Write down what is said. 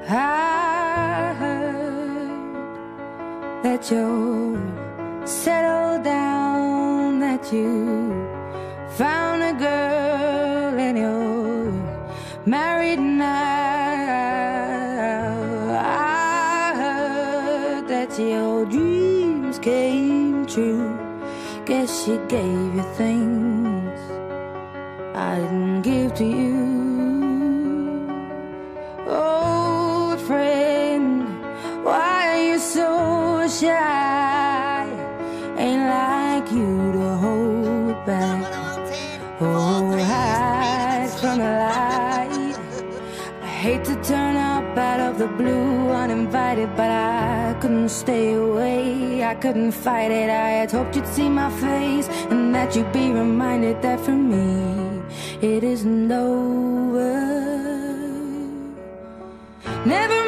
I heard that you're settled down, that you found a girl and you're married now. I heard that your dreams came true. Guess she gave you things I didn't give to you. Oh, friend, why are you so shy? Ain't like you to hold back. Oh, hide from the light. I hate to turn up out of the blue uninvited, but I couldn't stay away. I couldn't fight it. I had hoped you'd see my face and that you'd be reminded that for me it isn't over. Never